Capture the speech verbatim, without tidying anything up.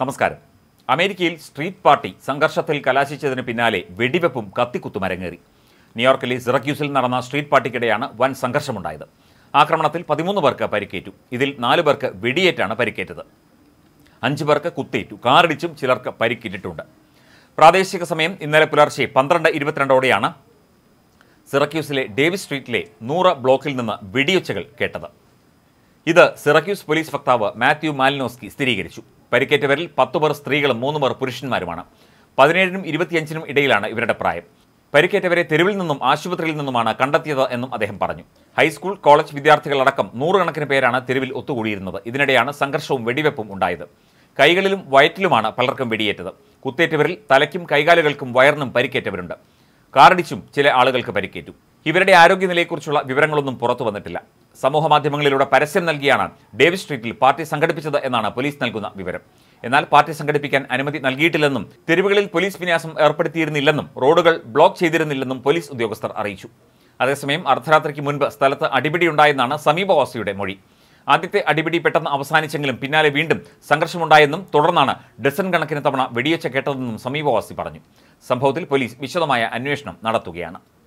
നമസ്കാരം. അമേരിക്കയിൽ street party സംഘർഷത്തിൽ കലാശിച്ചതിന് പിന്നാലെ വെടിവെപ്പും കത്തിക്കുത്തും അരങ്ങേറി. ന്യൂയോർക്കിലെ സിറക്യൂസിൽ നടന്ന സ്ട്രീറ്റ് പാർട്ടിക്കിടെയാണ് വൻ സംഘർഷമുണ്ടായത്. ആക്രമണത്തിൽ പതിമൂന്ന് പേർക്ക് പരിക്കേറ്റു. ഇതിൽ നാല് പേർക്ക് വെടിയേറ്റാണ് പരിക്കേറ്റത്. അഞ്ച് പേർക്ക് കുത്തേറ്റു. കാറിടിച്ചും ചിലർക്ക് പരിക്കേറ്റിട്ടുണ്ട്. പ്രാദേശിക സമയം ഇന്നലെ പുലർച്ചെ പന്ത്രണ്ട് ഇരുപത്തിരണ്ടോടെയാണ് സിറക്യൂസിലെ ഡേവിസ് സ്ട്രീറ്റിലെ നൂറ് ബ്ലോക്കിൽ നിന്ന് വെടിയൊച്ചകൾ കേട്ടത്. ഇത് സിറക്യൂസ് പോലീസ് വക്താവ് മാത്യു മാലിനോസ്കി സ്ഥിരീകരിച്ചു. പരിക്കേറ്റവരിൽ പത്തു പേർ സ്ത്രീകളും മൂന്ന് പേർ പുരുഷന്മാരുമാണ്. പതിനേഴിനും ഇരുപത്തിയഞ്ചിനും ഇടയിലാണ് ഇവരുടെ പ്രായം. പരിക്കേറ്റവരെ തെരുവിൽ നിന്നും ആശുപത്രിയിൽ നിന്നുമാണ് കണ്ടെത്തിയത് എന്നും അദ്ദേഹം പറഞ്ഞു. ഹൈസ്കൂൾ, കോളേജ് വിദ്യാർത്ഥികളടക്കം നൂറുകണക്കിന് പേരാണ് തെരുവിൽ ഒത്തുകൂടിയിരുന്നത്. ഇതിനിടെയാണ് സംഘർഷവും വെടിവെപ്പും ഉണ്ടായത്. കൈകളിലും വയറ്റിലുമാണ് പലർക്കും വെടിയേറ്റത്. കുത്തേറ്റവരിൽ തലയ്ക്കും കൈകാലുകൾക്കും വയറിനും പരിക്കേറ്റവരുണ്ട്. കാറിടിച്ചും ചില ആളുകൾക്ക് പരിക്കേറ്റു. ഇവരുടെ ആരോഗ്യനിലയെക്കുറിച്ചുള്ള വിവരങ്ങളൊന്നും പുറത്തു വന്നിട്ടില്ല. സമൂഹമാധ്യമങ്ങളിലൂടെ പരസ്യം നൽകിയാണ് ഡേവിസ് സ്ട്രീറ്റിൽ പാർട്ടി സംഘടിപ്പിച്ചത് എന്നാണ് പോലീസ് നൽകുന്ന വിവരം. എന്നാൽ പാർട്ടി സംഘടിപ്പിക്കാൻ അനുമതി നൽകിയിട്ടില്ലെന്നും തെരുവുകളിൽ പോലീസ് വിന്യാസം ഏർപ്പെടുത്തിയിരുന്നില്ലെന്നും റോഡുകൾ ബ്ലോക്ക് ചെയ്തിരുന്നില്ലെന്നും പോലീസ് ഉദ്യോഗസ്ഥർ അറിയിച്ചു. അതേസമയം അർദ്ധരാത്രിക്ക് മുൻപ് സ്ഥലത്ത് അടിപിടിയുണ്ടായെന്നാണ് സമീപവാസിയുടെ മൊഴി. ആദ്യത്തെ അടിപിടി പെട്ടെന്ന് അവസാനിച്ചെങ്കിലും പിന്നാലെ വീണ്ടും സംഘർഷമുണ്ടായെന്നും തുടർന്നാണ് ഡസൻ കണക്കിന് തവണ വെടിയൊച്ച കേട്ടതെന്നും സമീപവാസി പറഞ്ഞു. സംഭവത്തിൽ പോലീസ് വിശദമായ അന്വേഷണം നടത്തുകയാണ്.